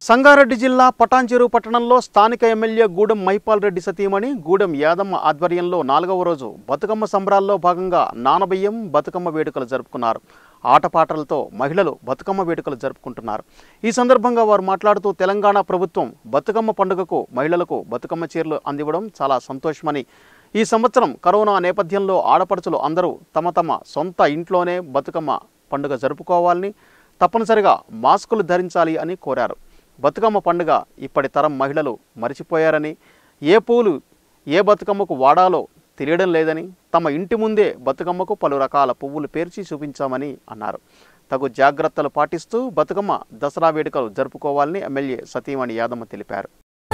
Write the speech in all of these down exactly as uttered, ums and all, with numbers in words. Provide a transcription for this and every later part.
సంగారెడ్డి జిల్లా పటాన్చెరు పట్టణంలో స్థానిక ఎమ్మెల్యే గూడెం మైపాల్ రెడ్డి సతీమణి గూడెం యాదమ్మ ఆధ్వర్యంలో నాలుగవ రోజు బతుకమ్మ సంబరాల్లో భాగంగా నానబియ్యం బతుకమ్మ వేడుకలు జరుపుకున్నారు. ఆటపాటలతో మహిళలు బతుకమ్మ వేడుకలు జరుపుకుంటున్నారు. ఈ సందర్భంగా వారు మాట్లాడుతూ తెలంగాణ ప్రభుత్వం బతుకమ్మ పండుగకు మహిళలకు బతుకమ్మ చీరలు అందివ్వడం చాలా సంతోషమని, ఈ సంవత్సరం కరోనా నేపథ్యంలో ఆడపడుచులు అందరూ తమ తమ సొంత ఇంట్లోనే బతుకమ్మ పండుగ జరుపుకోవాలని, తప్పనిసరిగా మాస్కులు ధరించాలి అని కోరారు. బతుకమ్మ పండుగ ఇప్పటి తరం మహిళలు మరిచిపోయారని, ఏ పూలు ఏ బతుకమ్మకు వాడాలో తెలియడం లేదని, తమ ఇంటి ముందే బతుకమ్మకు పలు రకాల పువ్వులు పేర్చి చూపించామని అన్నారు. తగు జాగ్రత్తలు పాటిస్తూ బతుకమ్మ దసరా వేడుకలు జరుపుకోవాలని ఎమ్మెల్యే సతీమణి యాదమ్మ తెలిపారు.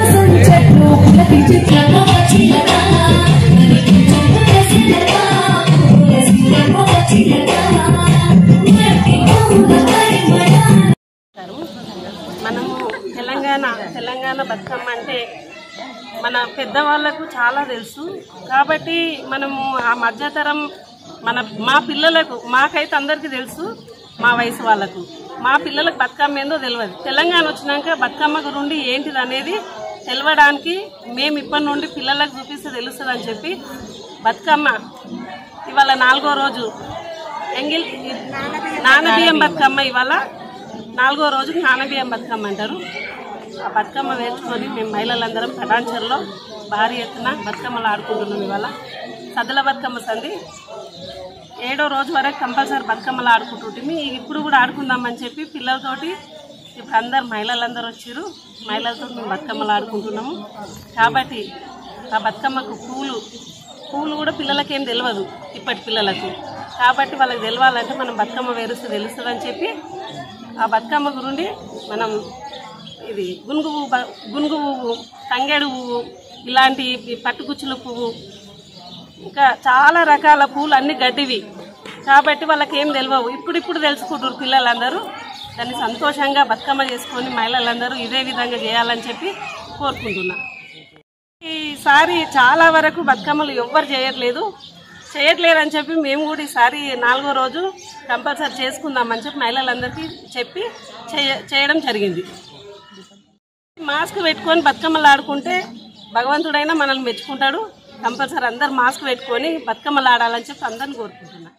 మనము తెలంగాణ తెలంగాణ బతుకమ్మ అంటే మన పెద్దవాళ్ళకు చాలా తెలుసు. కాబట్టి మనము ఆ మధ్యతరం మన మా పిల్లలకు, మాకైతే అందరికీ తెలుసు, మా వయసు వాళ్ళకు, మా పిల్లలకు బతుకమ్మ ఏందో తెలియదు. తెలంగాణ వచ్చినాక బతుకమ్మ గురించి ఏంటిది అనేది తెలవడానికి మేము ఇప్పటి నుండి పిల్లలకు చూపిస్తే తెలుస్తుంది అని చెప్పి బతుకమ్మ ఇవాళ నాలుగో రోజు ఎంగిల్ నానబియ్యం బతుకమ్మ ఇవాళ నాలుగో రోజు నానబియ్యం బతుకమ్మ అంటారు. ఆ బతుకమ్మ వేసుకొని మేము మహిళలందరం పటాన్చెరులో భారీ ఎత్తున బతుకమ్మలు ఆడుకుంటున్నాం. ఇవాళ సద్దుల బతుకమ్మ సంది ఏడో రోజు వరకు కంపల్సరీ బతుకమ్మలు ఆడుకుంటుంటే ఇప్పుడు కూడా ఆడుకుందామని చెప్పి పిల్లలతోటి ఇప్పుడు అందరు మహిళలందరూ వచ్చారు. మహిళలతో మేము బతుకమ్మలు ఆడుకుంటున్నాము. కాబట్టి ఆ బతుకమ్మకు పూలు పూలు కూడా పిల్లలకేం తెలియదు ఇప్పటి పిల్లలకు. కాబట్టి వాళ్ళకి తెలియాలంటే మనం బతుకమ్మ వేరుస్తే తెలుస్తుంది అని చెప్పి ఆ బతుకమ్మ గురించి మనం ఇది గునుగు పువ్వు గునుగు పువ్వు తంగేడు పువ్వు ఇలాంటి పట్టుకుచ్చుల పువ్వు ఇంకా చాలా రకాల పూలు అన్ని గడ్డివి. కాబట్టి వాళ్ళకి ఏం తెలియవు. ఇప్పుడు ఇప్పుడు తెలుసుకుంటారు పిల్లలందరూ. దాన్ని సంతోషంగా బతుకమ్మ చేసుకొని మహిళలందరూ ఇదే విధంగా చేయాలని చెప్పి కోరుకుంటున్నా. ఈసారి చాలా వరకు బతుకమ్మలు ఎవ్వరు చేయట్లేదు చేయట్లేదు అని చెప్పి మేము కూడా ఈసారి నాలుగో రోజు కంపల్సరీ చేసుకుందామని చెప్పి మహిళలందరికీ చెప్పి చేయడం జరిగింది. మాస్క్ పెట్టుకొని బతుకమ్మలు ఆడుకుంటే భగవంతుడైనా మనల్ని మెచ్చుకుంటాడు. కంపల్సరీ అందరు మాస్క్ పెట్టుకొని బతుకమ్మలు ఆడాలని చెప్పి అందరిని కోరుకుంటున్నాను.